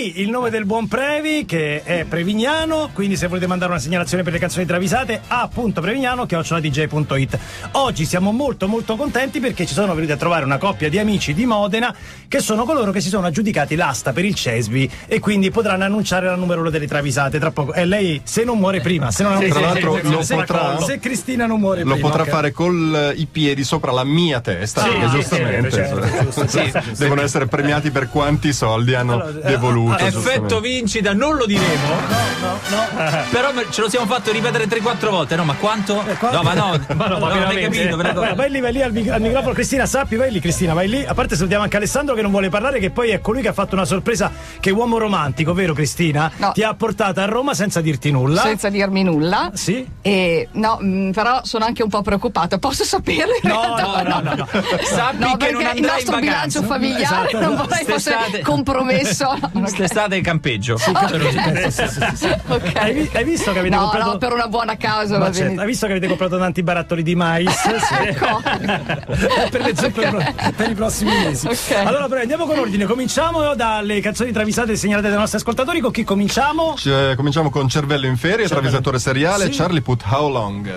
Sì, il nome del buon Previ, che è Prevignano, quindi se volete mandare una segnalazione per le canzoni travisate, a.prevignano@dj.it. Oggi siamo molto molto contenti perché ci sono venuti a trovare una coppia di amici di Modena che sono coloro che si sono aggiudicati l'asta per il CESBI e quindi potranno annunciare la numero uno delle travisate tra poco. E lei, se non muore prima, se non tra l'altro se Cristina non muore prima, lo potrà fare con i piedi sopra la mia testa, perché giustamente devono essere premiati per quanti soldi hanno devoluto. Effetto vincita, non lo diremo. No. Però ce lo siamo fatto ripetere 3-4 volte. No, ma quanto? No, non hai capito. Vai lì al microfono, Cristina, sappi, vai lì, Cristina, vai lì. A parte salutiamo anche Alessandro che non vuole parlare, che poi è colui che ha fatto una sorpresa, che uomo romantico, vero Cristina? No. Ti ha portata a Roma senza dirti nulla. Senza dirmi nulla. Sì. Però sono anche un po' preoccupata. Posso saperlo? No. Sappi che perché non andrai il nostro in bilancio familiare non vorrei fosse compromesso. Quest'estate è campeggio. Okay. Hai visto che avete comprato? No, per una buona causa va bene. Hai visto che avete comprato tanti barattoli di mais? Ecco. per i prossimi mesi. Okay. Allora, però andiamo con ordine. Cominciamo dalle canzoni travisate segnalate dai nostri ascoltatori. Con chi cominciamo? Cominciamo con Cervello in ferie, travisatore seriale, sì. Charlie Puth, How Long?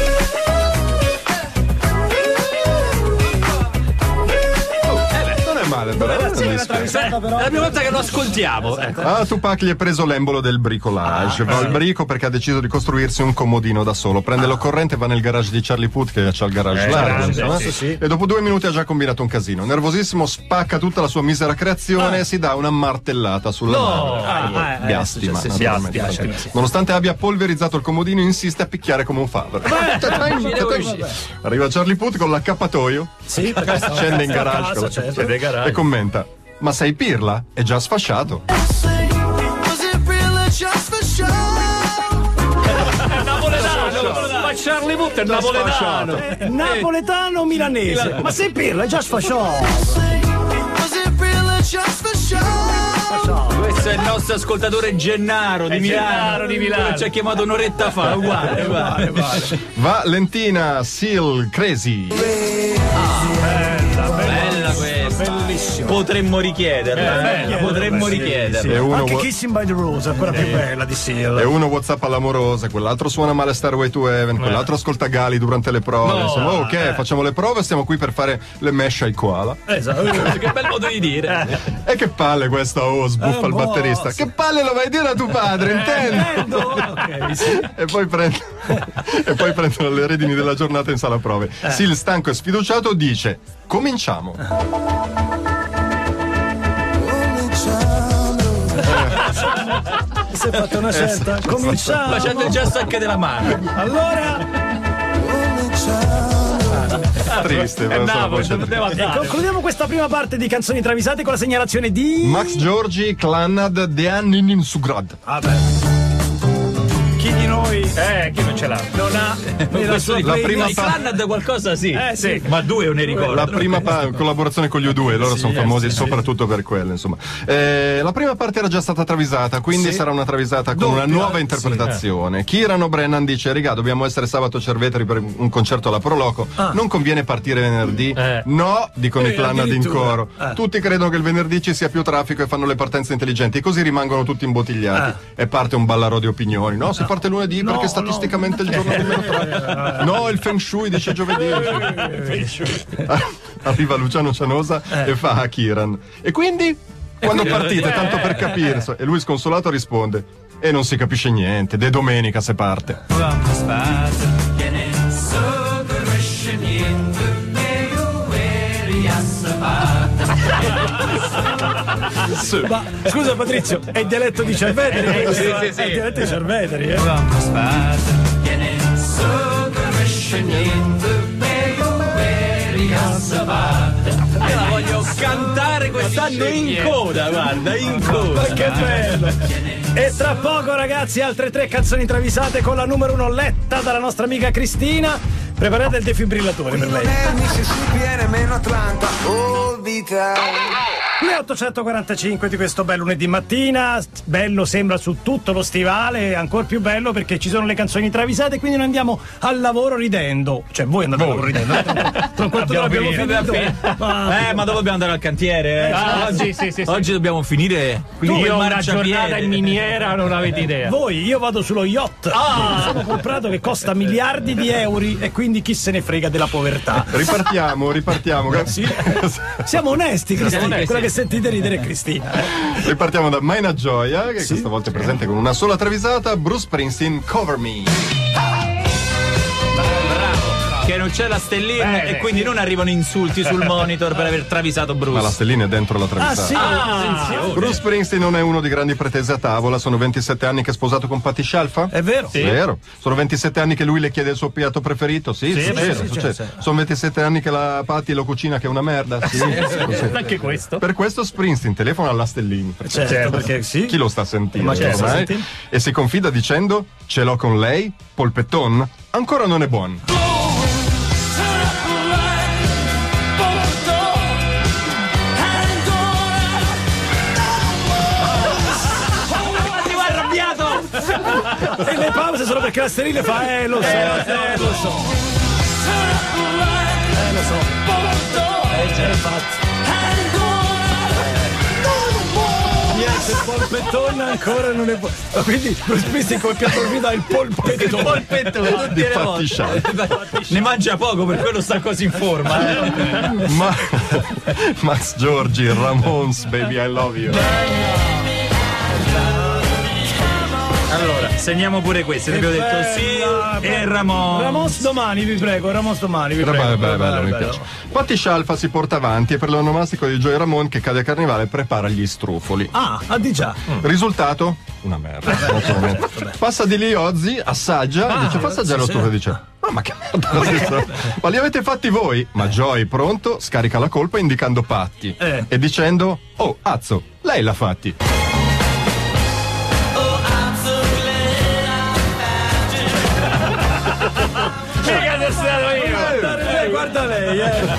Male, però, è la prima volta che lo ascoltiamo. Tupac gli è preso l'embolo del bricolage. Va al brico perché ha deciso di costruirsi un comodino da solo. Prende l'occorrente e va nel garage di Charlie Puth, che c'ha il garage largo, sì. E dopo 2 minuti ha già combinato un casino. Nervosissimo, spacca tutta la sua misera creazione e si dà una martellata sulla mano. Biastima. Nonostante abbia polverizzato il comodino, insiste a picchiare come un fabbro. Arriva Charlie Puth con l'accappatoio, scende in garage e commenta: ma sei pirla? È già sfasciato. Ma Charlie Puth è napoletano. Napoletano milanese. Ma sei pirla? È già sfasciato. Questo è il nostro ascoltatore Gennaro di Milano. Ci ha chiamato un'oretta fa. Uguale. Valentina Seal Crazy. Bella questa. Bellissima. Potremmo richiederla. Potremmo richiederla. Anche Kissing by the Rose, ancora più bella di Seal. E uno WhatsApp all'amorosa, quell'altro suona male Stairway to Heaven, quell'altro ascolta Gali durante le prove. Insomma, facciamo le prove, stiamo qui per fare le mesh ai koala. Esatto, che bel modo di dire. E che palle questa sbuffa il batterista. Che palle lo vai a dire a tuo padre, intendo. E poi prendono le redini della giornata in sala prove. Sil, stanco e sfiduciato, dice: cominciamo. Si è fatta una scelta. Cominciamo. Facendo il gesto anche della mano. Allora. Triste, concludiamo questa prima parte di canzoni travisate con la segnalazione di Max Giorgi, Clannad, Dean Sugrad. Chi di noi? Chi non ce l'ha? Non ha. La prima Clannad qualcosa sì. Ma due io ne ricordo. La prima collaborazione con gli U2, loro sono famosi soprattutto per quello, insomma. La prima parte era già stata travisata, quindi sarà una travisata con una nuova interpretazione. Kieran O'Brien dice: "Raga, dobbiamo essere sabato Cerveteri per un concerto alla Pro Loco. Non conviene partire venerdì?" No, dicono i Clannad in coro. Tutti credono che il venerdì ci sia più traffico e fanno le partenze intelligenti, così rimangono tutti imbottigliati. E parte un ballaro di opinioni. No, si parte lunedì perché statisticamente il giorno con meno traffico. No, il Feng Shui dice giovedì. Arriva Luciano Cianosa e fa a Kieran: "E quindi? Quando partite, tanto per capire?" E lui sconsolato risponde: "E non si capisce niente, de domenica se parte." Ma scusa Patrizio, è il dialetto di Cerveteri? Sì. È il dialetto di Cerveteri, Io la voglio cantare quest'anno in coda, guarda, in coda. Ma che bello! E tra poco, ragazzi, altre 3 canzoni travisate con la numero 1 letta dalla nostra amica Cristina. Preparate il defibrillatore per lei. Le 8:45 di questo bel lunedì mattina, bello sembra su tutto lo stivale, ancora più bello perché ci sono le canzoni travisate, quindi noi andiamo al lavoro ridendo. Cioè voi andate al lavoro ridendo. Tra un quarto d'ora abbiamo finito. Ma dopo dobbiamo andare al cantiere. Oggi dobbiamo finire. Quindi io ho una giornata in miniera, non avete idea. Voi, io vado sullo yacht. Sono comprato che costa miliardi di euro e quindi chi se ne frega della povertà. Ripartiamo. Sì. Siamo onesti, Cristina. Quella che sentite ridere è Cristina. Ripartiamo da Maina Gioia, che questa volta è presente con una sola travisata. Bruce Springsteen, Cover Me. Che non c'è la stellina e quindi non arrivano insulti sul monitor per aver travisato Bruce. Ma la stellina è dentro la travisata. Bruce Springsteen non è uno di grandi pretese a tavola. Sono 27 anni che è sposato con Patti Scialfa. È vero? Sì. Vero. Sono 27 anni che lui le chiede il suo piatto preferito. Sì, succede. Sono 27 anni che la Patti lo cucina che è una merda. Sì. Anche questo. Per questo Springsteen telefona alla stellina. Certo, perché sì. Chi lo sta sentendo? Ma certo, ormai? E si confida dicendo: ce l'ho con lei, polpetton, ancora non è buon. E le pause sono perché la stellina fa lo so. Niente, il polpettone ancora non è buono. Quindi Bruce Springsteen come piatto preferito ha il polpettone. Il polpettone tutte le Patti volte. Ne mangia poco, per quello sta così in forma. Max Giorgi, Ramones, Baby I Love You. Allora, segniamo pure questo. Ti abbiamo detto sì. E Ramones domani, vi prego. Bello, mi piace. Patti Scialfa si porta avanti e per l'onomastico di Joey Ramone che cade a carnevale prepara gli strufoli. Di già. Risultato? Una merda. Passa di lì Ozzy, assaggia, dice fa assaggiare lo strufolo e dice ma che merda. Ma li avete fatti voi? Ma Joey pronto scarica la colpa indicando Patti e dicendo oh azzo, lei l'ha fatti. Guarda lei.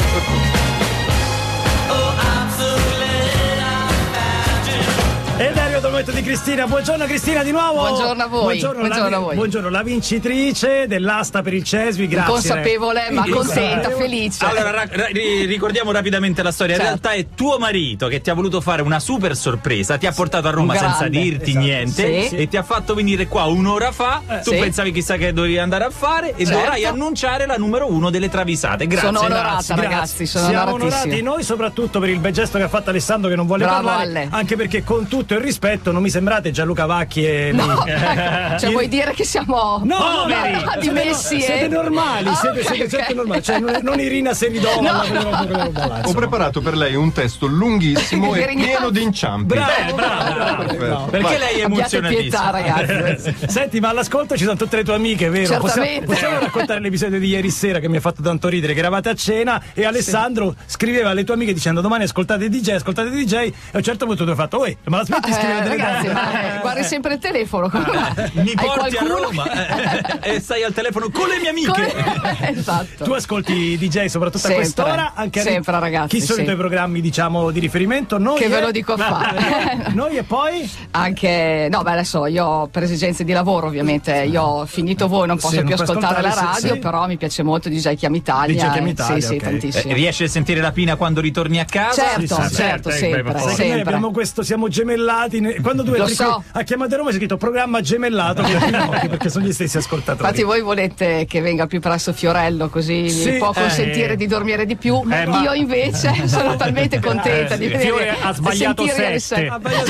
Ed è arrivato il momento di Cristina. Buongiorno Cristina di nuovo. Buongiorno a voi. Buongiorno a voi. Buongiorno, la vincitrice dell'asta per il CESVI. Grazie. Consapevole, ma contenta, felice. Allora, ricordiamo rapidamente la storia. In realtà è tuo marito che ti ha voluto fare una super sorpresa, ti ha portato a Roma senza dirti niente e ti ha fatto venire qua un'ora fa. Tu pensavi chissà che dovevi andare a fare e dovrai annunciare la numero 1 delle travisate. Grazie. Sono onorata, ragazzi. Siamo onorati noi, soprattutto per il bel gesto che ha fatto Alessandro che non vuole parlare. Anche perché con tutto il rispetto non mi sembrate Gianluca Vacchi e cioè vuoi dire che siamo dimessi siete normali, siete normali, cioè non Irina Seridova. Ho preparato per lei un testo lunghissimo e pieno di inciampi. Bravo. Perché lei è emozionatissima, ragazzi. Senti, ma all'ascolto ci sono tutte le tue amiche, vero? Certamente. Possiamo raccontare l'episodio di ieri sera che mi ha fatto tanto ridere, che eravate a cena e Alessandro scriveva alle tue amiche dicendo domani ascoltate DJ e a un certo punto tu hai fatto ma la smetti di scrivere delle ragazzi, guardi sempre il telefono. Mi porti a Roma e stai al telefono con le mie amiche. Esatto. Tu ascolti DJ soprattutto a quest'ora? Anche sempre, ragazzi. Chi sono i tuoi programmi, diciamo, di riferimento? Noi ve lo dico a fare. Noi e poi? Anche adesso io per esigenze di lavoro ovviamente io ho finito voi, non posso più ascoltare la radio, però mi piace molto DJ Chiam Italia. Sì, tantissimo. Riesci a sentire la Pina quando ritorni a casa? Certo, sempre. Noi abbiamo siamo gemellati. Quando tu a Chiamate Roma c'è scritto programma gemellato perché sono gli stessi ascoltatori. Infatti voi volete che venga più presto Fiorello così mi può consentire di dormire di più. Io invece sono talmente contenta di vedere. Fiore ha sbagliato 7.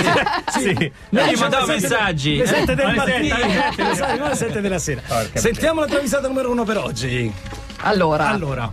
Noi gli mandiamo messaggi. Le 7 del mattino, alle 7 della sera. Sentiamo la travisata numero 1 per oggi. Allora.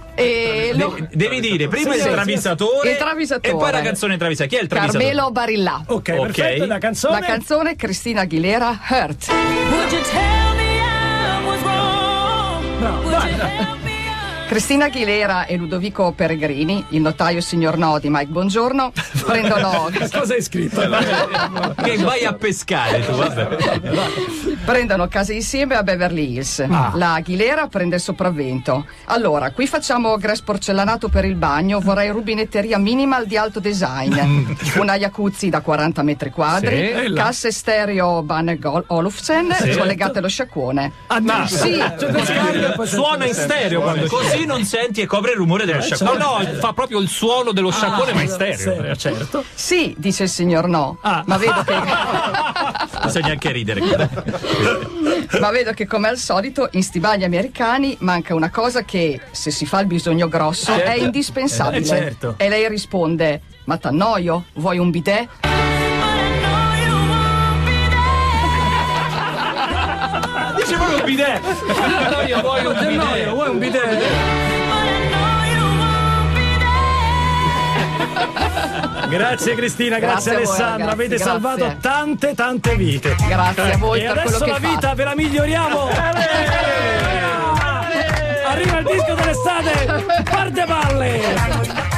Devi dire prima il travisatore e poi la canzone travisata. Chi è il travisatore? Carmelo Barilla. Ok, perfetto. La canzone Cristina Aguilera, Hurt. Would you tell me I was wrong? Bravo, Cristina Aguilera e Ludovico Peregrini, il notaio signor No di Mike Bongiorno, prendono. Cosa hai scritto? Che vai a pescare tu, vabbè. Prendono casa insieme a Beverly Hills. La Aguilera prende il sopravvento. Allora, qui facciamo grass porcellanato per il bagno, vorrei rubinetteria minimal di alto design, una jacuzzi da 40 metri quadri, casse stereo Bang & Olufsen, collegate allo sciacquone. Suona in stereo quando così non senti e copre il rumore dello sciacquone. No, fa proprio il suono dello sciacquone, ma in stereo. Certo. Sì, dice il signor No, ma vedo che bisogna anche ridere. Ma vedo che come al solito in sti bagni americani manca una cosa che, se si fa il bisogno grosso, è indispensabile. Certo. E lei risponde: ma t'annoio? Vuoi un bidet? Dice proprio un bidet. Vuoi un bidet? Grazie Cristina, grazie Alessandra, avete salvato tante vite. Grazie a voi per quello che adesso la vita ve la miglioriamo. Arriva il disco dell'estate, parte palle.